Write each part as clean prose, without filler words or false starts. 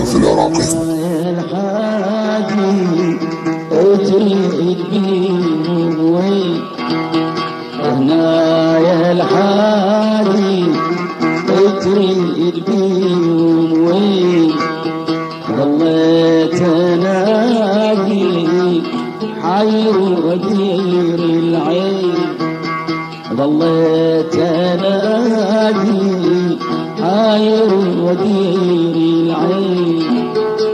التراث العراقي. هنا يا الحادي تريد بيهم وين ضليت انادي حير ودير العين ضليت انادي حير ودير العين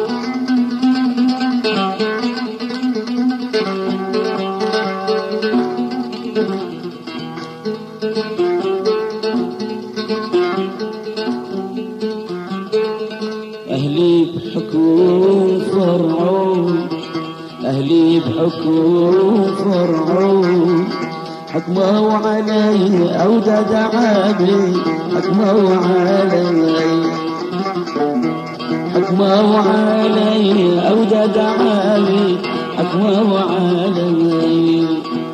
أهلي بحكم فرعون أهلي بحكم فرعون حكموا علي أودد عابي حكموا علي حكموا علي أودد عابي حكموا علي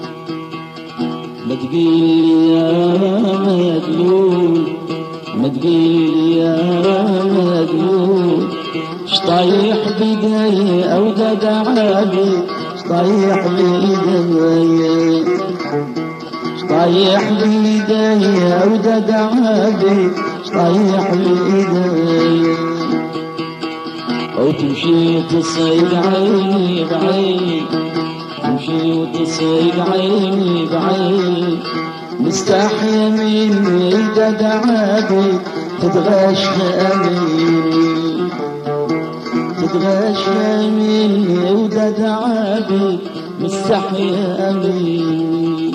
ما تقيل يا مدلول ما تقيل يا مدلول شطايح بيدي أودد عابي شطايح بيدي شطايح بيدي أودد عابي شطايح بيدي أو تمشي وتصيد عيني بعيني تمشي وتصيد عيني بعيني مستحيا من يدد عابي تتغشى مني تتغشى مني ودد عابي مستحيا مني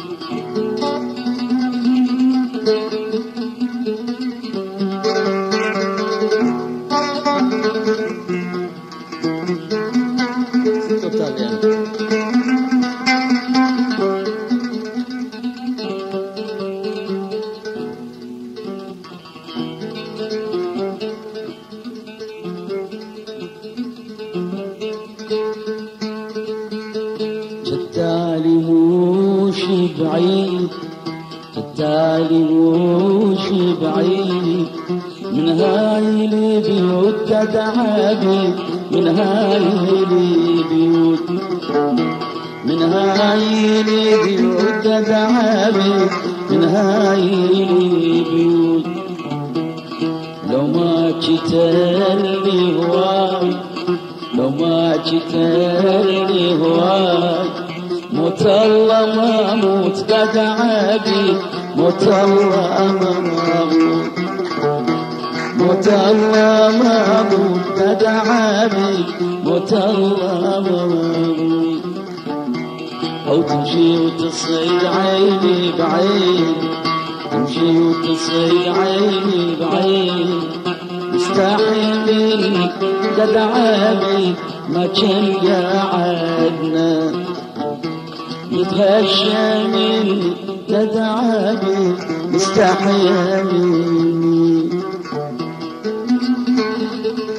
جدالي موشي بعيد جدالي موشي بعيد من هاي البيوت تدعبي من هاي البيوت من هاي البيوت تدعبي من هاي البيوت لو ما جتلي هواي لو ما جتلي هواي موت الله ما موت تدعبي موت الله ما موت موت الله ما موت تدعبي موت الله ما موت أو تمشي وتصيد عيني بعين تمشي وتصيد عيني بعين مستحي منك تدعبي ما كان قعدنا يتغشى مني تدعبي مستحي مني